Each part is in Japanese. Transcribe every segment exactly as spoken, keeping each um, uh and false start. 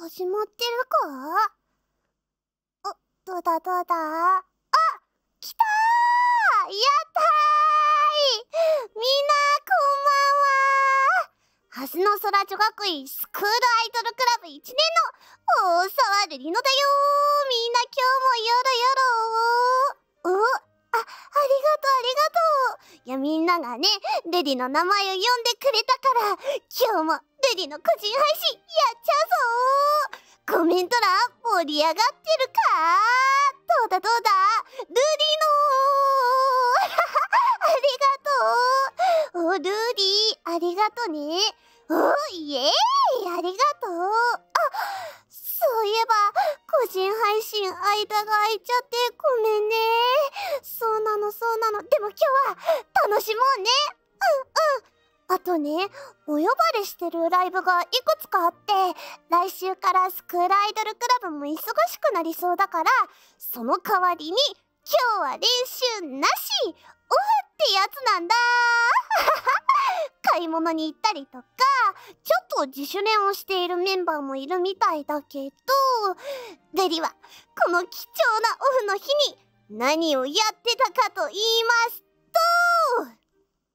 始まってるか？あ、どうだどうだ？あ、来たー！やったーい！みんな、こんばんは。はすの空女学院スクールアイドルクラブいちねんの大沢るりのだよー。みんな今日もよろよろー。お、あ、ありがとうありがとう。いや、みんながね、レディの名前を呼んでくれたから、今日もレディの個人配信やっちゃうぞー。コメント欄盛り上がってるかー？どうだどうだ？ルディのーありがとう。お、ルディ、ありがとね。お、イエーイ、ありがとう。あ、そういえば、個人配信間が空いちゃってごめんね。そうなのそうなの。でも今日は楽しもうね。うんうん。あとね、お呼ばれしてるライブがいくつかあって、来週からスクールアイドルクラブも忙しくなりそうだから、その代わりに今日は練習なし、オフってやつなんだー。買い物に行ったりとか、ちょっと自主練をしているメンバーもいるみたいだけど、レリはこの貴重なオフの日に何をやってたかと言いますと、部屋に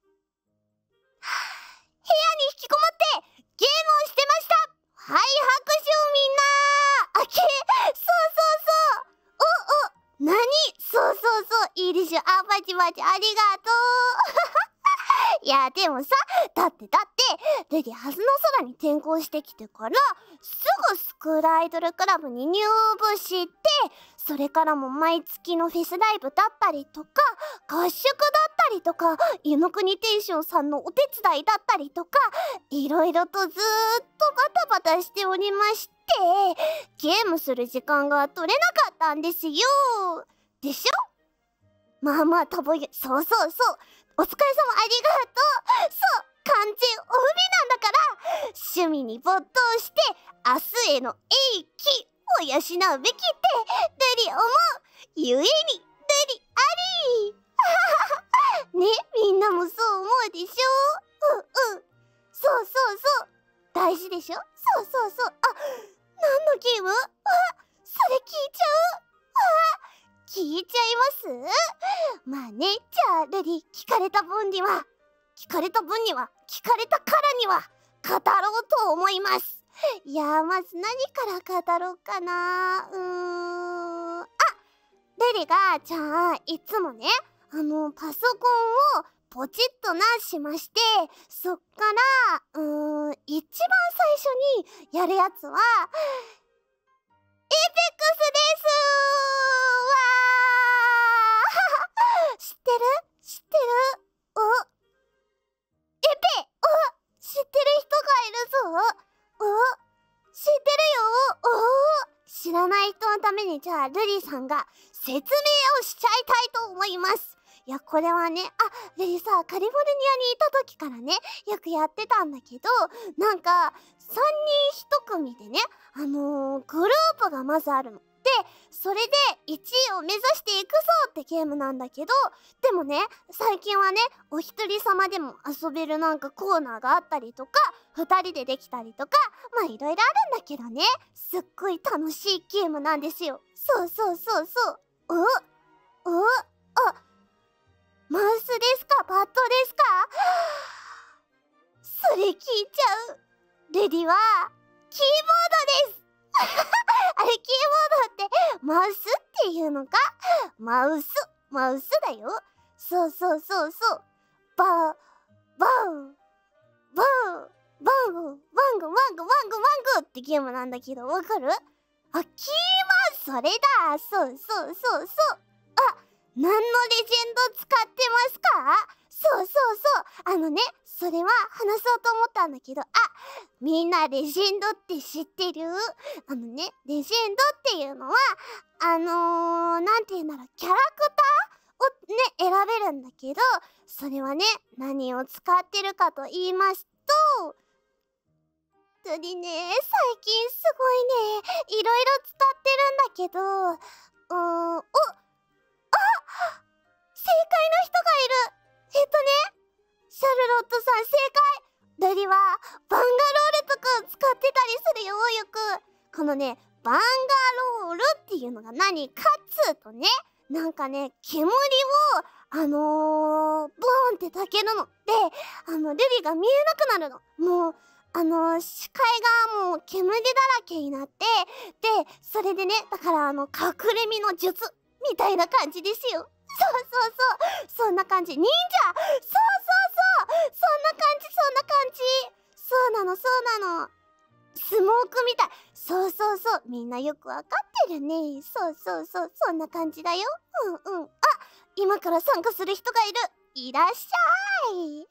引きこもってゲームをしてました。はい、拍手をみんな。あけ、そうそうそう。お、お、なに？そうそうそう。いいでしょ。あ、バチバチ、ありがとう。いや、でもさ、だってだって、レディはずの空に転校してきてから、すぐスクールアイドルクラブに入部して、それからも毎月のフェスライブだったりとか、合宿だったりとか、湯の国テンションさんのお手伝いだったりとか、いろいろとずーっとバタバタしておりまして、ゲームする時間が取れなかったんですよ。でしょ？まあまあ、多分、そうそうそう。お疲れ様ありがとう。そう、完全オフ日なんだから、趣味に没頭して、明日への英気を養うべきって、ルリ思う。ゆえに、ルリありー。ね、みんなもそう思うでしょ？うんうん。そうそうそう。大事でしょ？そうそうそう。あ、何のゲーム？あ、それ聞いちゃう？あ、聞いちゃいます？まあね、じゃあルリ、聞かれた分には聞かれた分には聞かれたからには語ろうと思います。いやー、まず何から語ろうかな。うーん、あ、ルリがじゃあいつもね、あのパソコンをポチッとなしまして、そっからうーん一番最初にやるやつはエイペックスですー。わー知ってる？知ってる？お、エペ、お、知ってる人がいるぞ。お、知ってるよ。お、知らない人のためにじゃあルリさんが説明をしちゃいたいと思います。いや、これはね、あ、ルリさ、カリフォルニアにいた時からね、よくやってたんだけど、なんかさんにんひと組でね、あのー、グループがまずあるの。で、それでいちいを目指していくぞってゲームなんだけど、でもね、最近はね、お一人様でも遊べるなんかコーナーがあったりとか、ふたりでできたりとか、まあいろいろあるんだけどね、すっごい楽しいゲームなんですよ。そうそうそうそう。お、お、あ、マウスですか？パッドですか？それ聞いちゃう。レディはキーボードです。あれ、キーボードってマウスっていうのか？マウス、マウスだよ。そうそうそうそう。バー、バー、バー、バング、ワング、ワング、ワング、ワングってゲームなんだけど、わかる？あ、キーマウス、それだ。そうそうそうそう。あ、何のレジェンド使ってますか？そうそうそう。あのね、それは話そうと思ったんだけど、あ、みんなレジェンドって知ってる？あのね、レジェンドっていうのは、あのー、なんて言うんだろう、キャラクターをね、選べるんだけど、それはね、何を使ってるかと言いますと、本当にね、最近すごいね、いろいろ使ってるんだけど、うーん、お、あ、正解の人がいる。えっとね、シャルロットさん正解。ルリはバンガロールとか使ってたりするよ、よく。 このね、バンガロールっていうのが何かっつうとね、なんかね、煙を、あのー、ボーンって焚けるの。で、あの、瑠璃が見えなくなるの。もう、あのー、視界がもう煙だらけになって、で、それでね、だからあの、隠れ身の術みたいな感じですよ。そうそうそう。そんな感じ。忍者そうそうそうそんな感じ、そんな感じ。そうなの、そうなの。スモークみたい。そうそうそう。みんなよくわかってるね。そうそうそう。そんな感じだよ。うんうん。あ、今から参加する人がいる。いらっしゃい。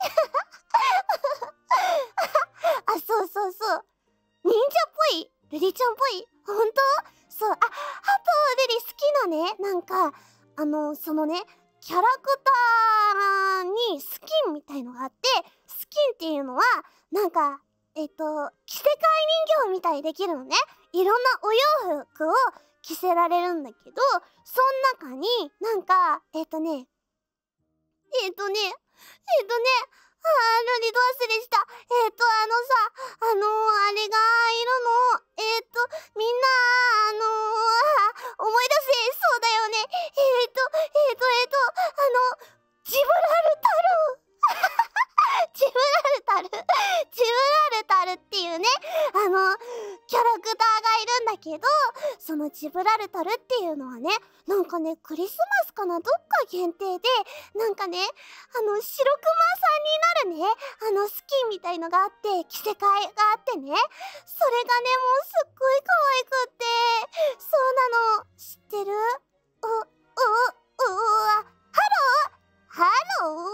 あ、そうそうそう。忍者っぽいルリちゃんっぽいほんとそう。あ、あと、ルリ好きなね、なんか、あの、そのね、キャラクターにスキンみたいのがあって、スキンっていうのは、なんか、えっと、着せ替え人形みたいにできるのね。いろんなお洋服を着せられるんだけど、そん中になんか、えっとね、えっとね、えっとね、あー、ルリど忘れした。えっと、あのさ、あのー、あれがいるの。えっと、みんな、あのー、思い出せ、そうだよね。えっと、えっと、えっと、あの、ジブラルタル。ジブラルタルジブラルタルっていうね、あの、キャラクターがいるんだけど、そのジブラルタルっていうのはね、なんかね、クリスマスかな、どっか限定で、なんかね、あの、白クマさんになるね、あの、スキンみたいのがあって、着せ替えがあってね、それがね、もうすっごい可愛くって、そうなの、知ってる？う、う、うわ、ハローハロー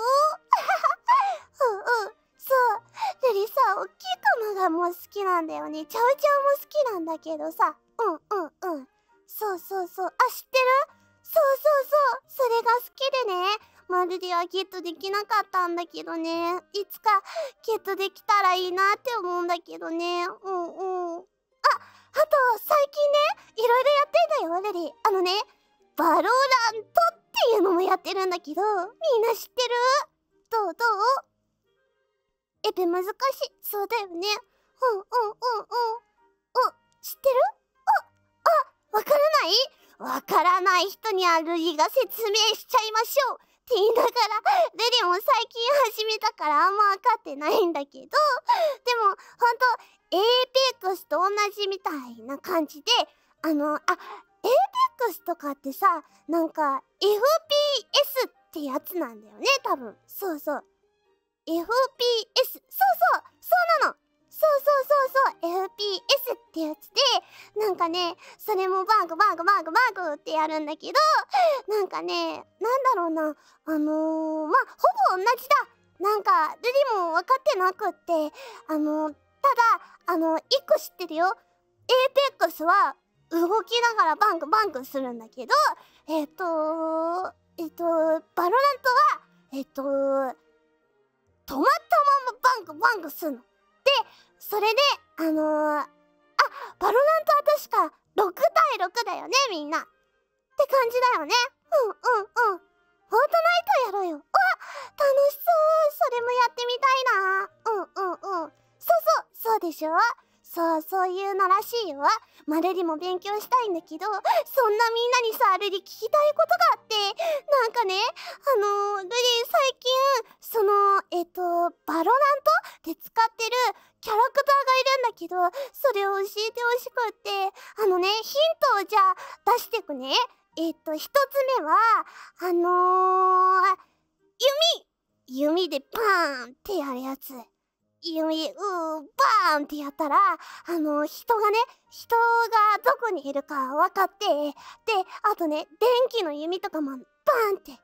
うんうん。そう。ルリさ、おっきいクマがもう好きなんだよね。チャウチャウも好きなんだけどさ。うんうんうん。そうそうそう。あ、知ってる？そうそうそう。それが好きでね。まるではゲットできなかったんだけどね。いつかゲットできたらいいなって思うんだけどね。うんうん。あ、あと最近ね、いろいろやってんだよ、ルリ。あのね、バロラントっていうのもやってるんだけど、みんな知ってる？どうどう？え、べ難しい。そうだよね。うんうんうんうん。お、知ってる？あ、あ、わからない？わからない人にはルリが説明しちゃいましょう。って言いながら、ルリも最近始めたからあんま分かってないんだけど、でも、ほんと、エーペックスと同じみたいな感じで、あの、あ、エーペックスとかってさ、なんか、エフピーエス ってやつなんだよね、多分。そうそう。エフピーエス、そうそうそうなのそうそうそうそう エフピーエス ってやつで、なんかね、それもバンクバンクバンクバンクってやるんだけど、なんかね、なんだろうな、あのー、まあ、ほぼ同じだ。なんか、ルリも分かってなくって、あのー、ただ、あのー、一個知ってるよ。エーペックスは、動きながらバンクバンクするんだけど、えっと、えっと、バロラントは、えっと、止まったままバンクバンクすんの。で、それで、あのー、あ、バロラントは確かろくたいろくだよね、みんな。って感じだよね。うんうんうん。フォートナイトやろうよ。わ、楽しそう。それもやってみたいな。うんうんうん。そうそう、そうでしょ？そう、そういうのらしいよ。まあ、ルリも勉強したいんだけど、そんなみんなにさ、ルリ聞きたいことがあって、なんかね、あのー、ルリ最近、その、えっと、バロラントで使ってるキャラクターがいるんだけど、それを教えてほしくって、あのね、ヒントをじゃあ出してくね。えっと、一つ目は、あのー、弓弓でバーンってやるやつ。弓、うー、バーンってやったら、あの、人がね、人がどこにいるか分かって、で、あとね、電気の弓とかもバーンって。はぁ、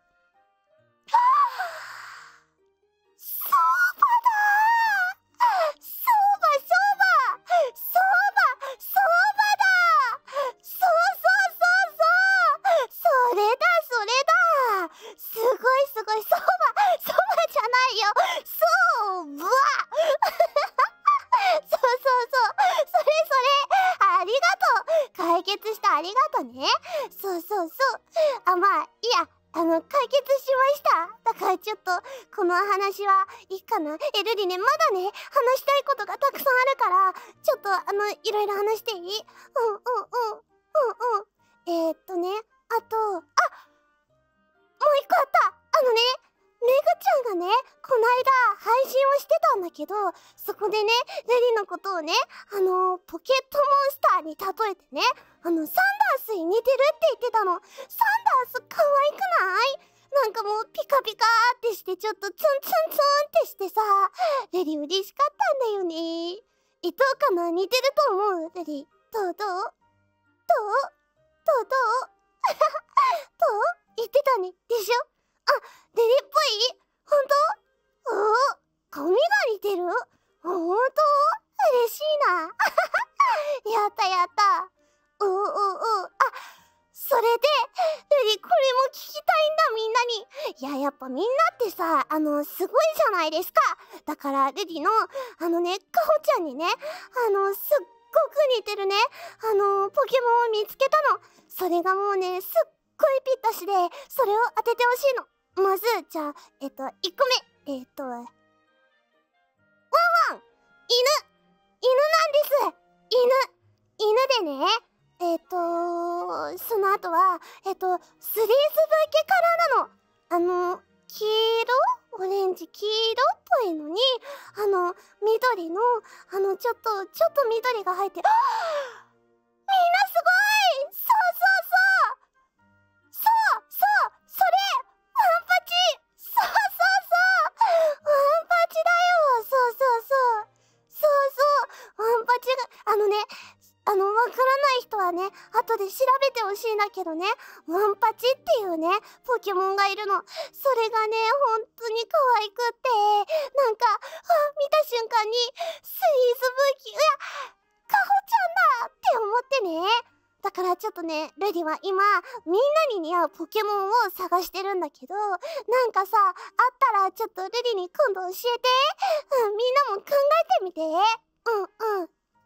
そうばだー、そうばそうばそうばそうばだ、そうそうそうそう、それだそれだ、すごいすごい、そうばそうばじゃないよ、そうばそうそうそう、それそれ、ありがとう、解決した、ありがとね。そうそうそう、あ、まあいいや、あの解決しました。だかからちょっとこの話はいいかな。え、ルリね、まだね、話したいことがたくさんあるから、ちょっとあの、いろいろ話していい？うんうんうん。うんうん。えー、っとね、あと、あ、もう一個あった。あのね、めぐちゃんがね、こないだ配信をしてたんだけど、そこでね、ルリのことをね、あのー、ポケットモンスターに例えてね、あの、サンダースに似てるって言ってたの。サンダース可愛くない？なんかもうピカピカーってして、ちょっとツンツンツンってしてさ、ルリ嬉しかったんだよね。え、どうかな？似てると思う？ルリ。どうどう？どう？どうどう？どう？言ってたね。でしょ？あ、ルリっぽい？ほんと？おお、髪が似てる？ほんと？嬉しいな。やったやった。おうおうおう。あ、それで、ルリこれも聞きたいんだ、みんなに。いや、やっぱみんなってさ、あの、すごいじゃないですか。だから、ルリの、あのね、かほちゃんにね、あの、すっごく似てるね、あの、ポケモンを見つけたの。それがもうね、すっごいぴったしで、それを当ててほしいの。まず、じゃあ、えっと、いっこめ。えっと、ワンワン、犬、犬なんです。犬、犬でね、えっと、その後は、えっと、スリーズブーケカラーなの。あの、黄色？オレンジ、黄色っぽいのに、あの、緑の、あの、ちょっと、ちょっと緑が入って、あー！みんなすごい！そうそうそう！そうそう！それ！ワンパチ！そうそうそう！ワンパチだよ！そうそうそう！そうそう！ワンパチが、あのね、あの、わからない人はね、後で調べてほしいんだけどね、ワンパチっていうね、ポケモンがいるの。それがね、本当に可愛くって、なんか、あ、見た瞬間に、スイーズブーキ、うわ、カホちゃんだって思ってね。だからちょっとね、ルリは今、みんなに似合うポケモンを探してるんだけど、なんかさ、あったらちょっとルリに今度教えて。うん、みんなも考えてみて。うんうん。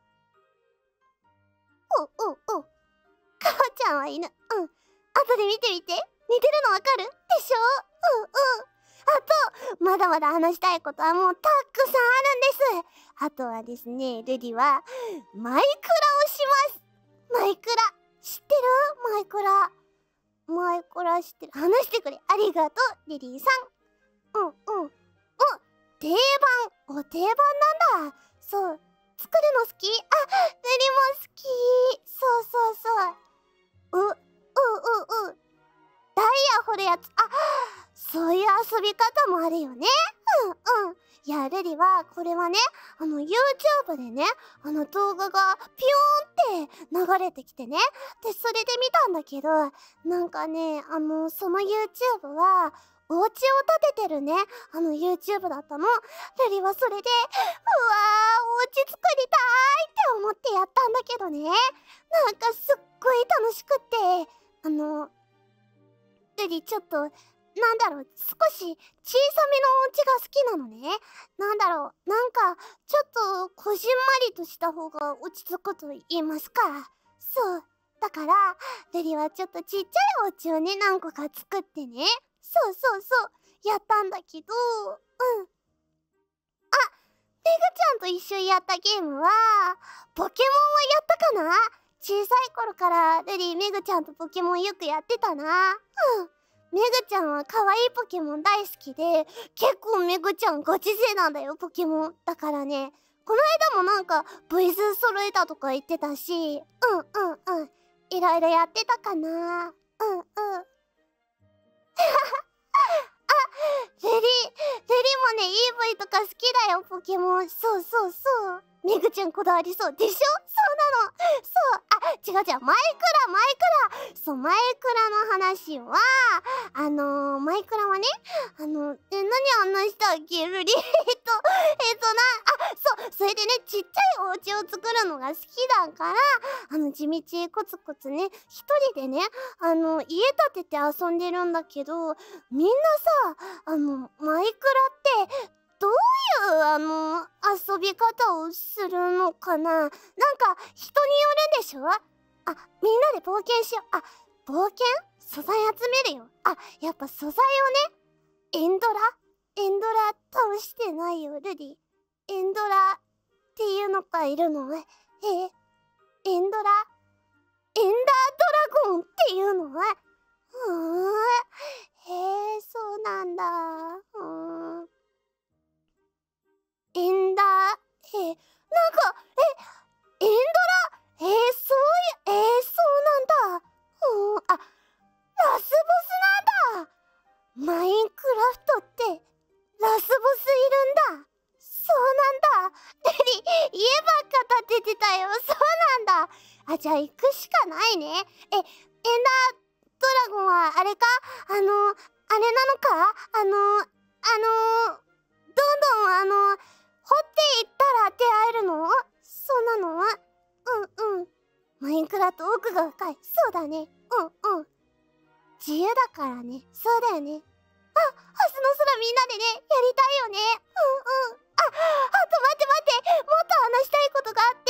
おおお。かほちゃんは犬。うん。後で見てみて。似てるのわかるでしょ？うんうん。あと、まだまだ話したいことはもうたくさんあるんです。あとはですね、ルリは、マイクラをします。マイクラ。知ってる？マイクラ。マイクラ知ってる。話してくれ。ありがとう、リリーさん。うんうん。お、定番。お、定番なんだ。そう。作るの好き？あ、ルリも好き。そうそうそう。う、う、う、う。ダイヤ掘るやつ。あ、そういう遊び方もあるよね。うんうん。いや、ルリは、これはね、あの、YouTube でね、あの動画がピヨーンって流れてきてね。で、それで見たんだけど、なんかね、あの、その YouTube は、お家を建ててるね、あの YouTube だったの。ルリはそれで、うわー、お家作りたーいって思ってやったんだけどね。なんかすっごい楽しくって、あの、ルリちょっと、なんだろう、少し小さめのお家が好きなのね。なんだろう、なんか、ちょっと、こじんまりとした方が落ち着くと言いますか。そう。だから、ルリはちょっとちっちゃいお家をね、何個か作ってね。そうそうそう、やったんだけど、うん。あ、ペグちゃんと一緒にやったゲームは、ポケモンはやったかな？小さい頃からルリ、メグちゃんとポケモンよくやってたな。うん。メグちゃんは可愛いポケモン大好きで、結構メグちゃんガチ勢なんだよ、ポケモン。だからね、この間もなんか、ブイズ揃えたとか言ってたし、うんうんうん。いろいろやってたかな。うんうん。レリ、レリもね、イーブイ とか好きだよ、ポケモン。そうそうそう。メグちゃんこだわりそう。でしょ？そうなの。そう。あ、違う違う。マイクラ、マイクラ。そう、マイクラの話は、あのー、マイクラはね、あの、え、何話したっけ、ルリ？えっと、えっとな、あ、そう、それでね、ちっちゃいお家を作るのが好きだから、あの、地道コツコツね、一人でね、あの、家建てて遊んでるんだけど、みんなさ、あの、マイクラって、どういう、あの、遊び方をするのかな？なんか、人によるんでしょ？あ、みんなで冒険しよう。あ、冒険？素材集めるよ。あ、やっぱ素材をね、 エンドラエンドラ倒してないよ、ルディ。エンドラっていうのがいるの？え、エンドラエンダードラゴンっていうの？うーん。へえ、そうなんだ。うーん。エンダー、え、なんか、え、エンドラ、えー、そういう、えー、そうなんだ。うーん、あ、ラスボスなんだ。マインクラフトってラスボスいるんだ。そうなんだ。レリ、家ばっか建ててたよ。そうなんだ。あ、じゃあ行くしかないね。え、エンダードラゴンはあれか？あの、あれなのか？あの、あの、どんどんあの、掘っていったら出会えるの？そうなの？うんうん。マインクラフト奥が深い。そうだね。うんうん。自由だからね。そうだよね。あ、明日の空みんなでね、やりたいよね。うんうん。あ、あと待って待って。もっと話したいことがあって。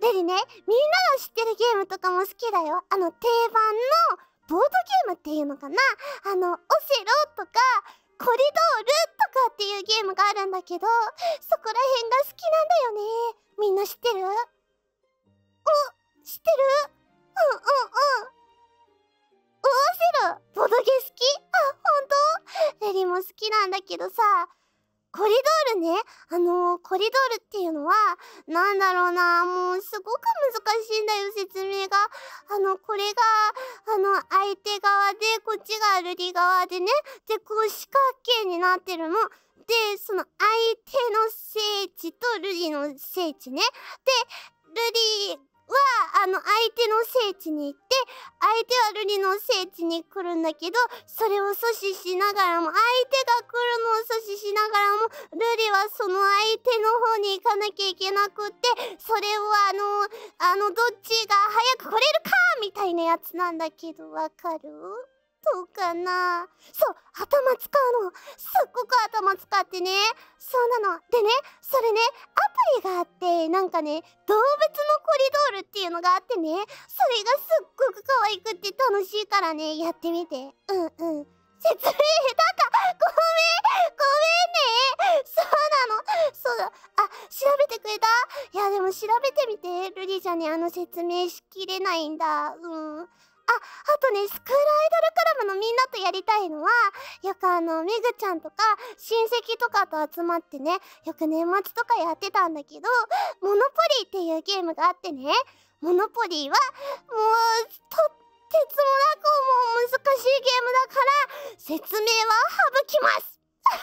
レリね、みんなが知ってるゲームとかも好きだよ。あの定番のボードゲームっていうのかな。あの、オセロとか、コリドールとかっていうゲームがあるんだけど、そこら辺が好きなんだよね。みんな知ってる？お、知ってる？うんうんうん。オセロ、ボドゲ好き？あ、ほんと？レリも好きなんだけどさ、コリドールね、あのー、コリドールっていうのは、なんだろうな、もうすごく難しいんだよ、説明が。あの、これが、あの、相手側で、こっちがルディ側でね、で、こう四角形になってるの。で、その相手の聖地とルディの聖地ね。で、ルディは、あの、相手の聖地に行って、相手はルディの聖地に来るんだけど、それを阻止しながらも、相手が来るのを阻止しながらも、ルディはその相手の方に行かなきゃいけなくって、それをあの、あの、どっちが早く来れるかみたいなやつなんだけど、わかる？どうかな？そう、頭使うの。すっごく頭使ってね。そうなの。でね、それね、アプリがあって、なんかね、動物のコリドールっていうのがあってね、それがすっごく可愛くって楽しいからね、やってみて。うんうん。説明下手か。ごめん、ごめんね。そうなの。そうだ。あ、調べてくれた？いや、でも調べてみて。ルリじゃね、あの説明しきれないんだ。うん。あ、あとね、スクールアイドルクラブのみんなとやりたいのは、よくあの、めぐちゃんとか、親戚とかと集まってね、よく年末とかやってたんだけど、モノポリーっていうゲームがあってね、モノポリーは、もう、とってつもなくもう難しいゲームだから、説明は省きます。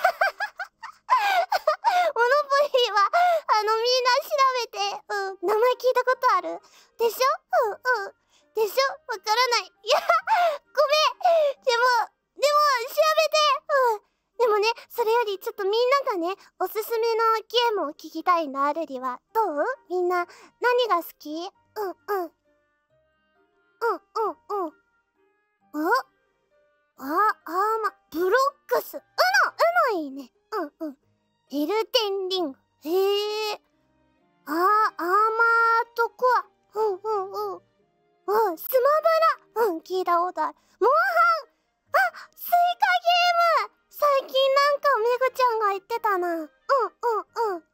モノポリーは、あの、みんな調べて、うん、名前聞いたことあるでしょ？うんうん。でしょ？わからない。いや、ごめん。でも、でも、調べて。うん。でもね、それよりちょっとみんながね、おすすめのゲームを聞きたいんだ、ルリは。どう？みんな、何が好き？うんうん。うんうんうん。ああ、あーま、ブロックス。うの、うのいいね。うんうん。エルテンリング。へえ。あー、アーマードコア。うんうんうん。うん、スマブラ。うん、聞いたことある。モンハン。あ、スイカゲーム。最近なんかめぐちゃんが言ってたな。うんうんうん。うんうんうん。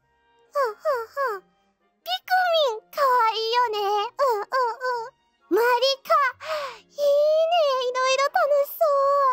ピクミン、かわいいよね。うんうんうん。マリカ。いいね。いろいろ楽しそう。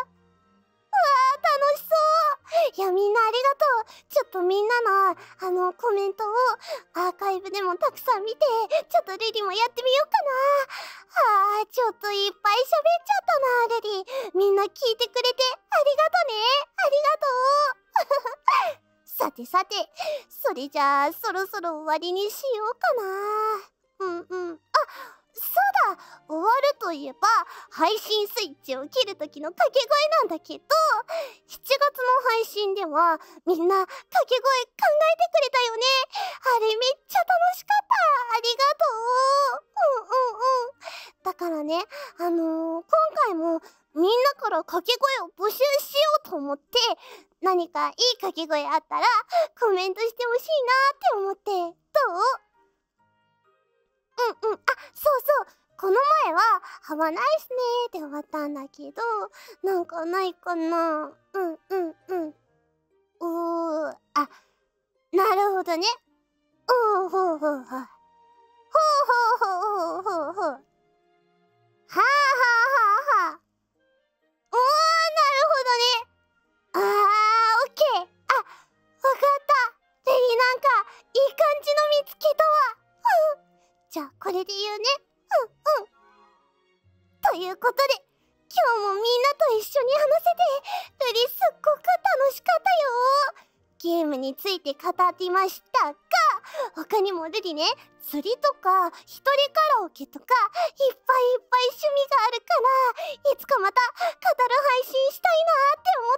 うわー、楽しそう。いや、みんなありがとう。ちょっとみんなの、あの、コメントをアーカイブでもたくさん見て、ちょっとレリもやってみようかな。あー、ちょっといっぱい喋っちゃったな、レリ。みんな聞いてくれてありがとね。ありがとう。さてさて、それじゃあ、そろそろ終わりにしようかな。うんうん。あ、そうだ、終わるといえば配信スイッチを切る時の掛け声なんだけど、しちがつの配信ではみんな掛け声考えてくれたよね。あれめっちゃ楽しかった。ありがとう。うんうんうん。だからね、あのー、今回もみんなから掛け声を募集しようと思って、何かいい掛け声あったらコメントしてほしいなって思って。どう？うんうん。あ、そうそう。この前回は「ハワナイスね」で終わったんだけど、なんかないかな。うんうんうん。おー、あ、なるほどね。おー、ほうほうほう。ほうほうほうほうほうほう。はあはあはあはあ。おー、なるほどね。あー、オッケー。あ、わかった。レリなんか、いい感じの見つけたわ。うん。じゃあ、これで言うね。うんうん。ということで、今日もみんなと一緒に話せて、レリすっごく楽しかったよ。ゲームについて語りましたが、他にもルリね、釣りとか一人カラオケとかいっぱいいっぱい趣味があるから、いつかまた語る配信したいなって思って、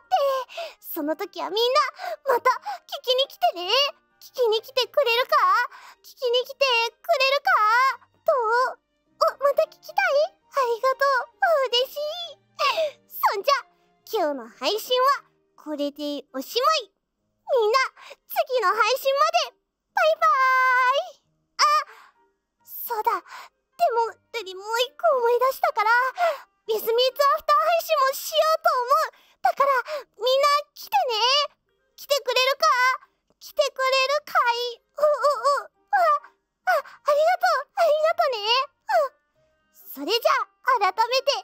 その時はみんなまた聞きに来てね。聞きに来てくれるか？聞きに来てくれるか？どう？お、また聞きたい？ありがとう。嬉しい。そんじゃ、今日の配信はこれでおしまい。みんな、次の配信まで、バイバーイ。あ、そうだ。でも、ルリもう一個思い出したから、ウィズミーツアフター配信もしようと思う。だから、みんな来てね。来てくれるか？来てくれるかい？う、う、う、あ、あ、ありがとう。ありがとね。うん。それじゃあ、改めて、